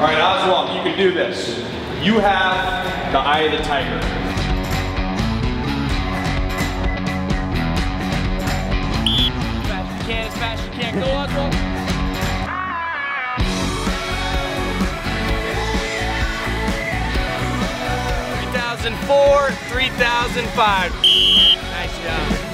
All right, Oswald, you can do this. You have the eye of the tiger. As fast as you can. Go, Oswald. 3004, 3005. Nice job.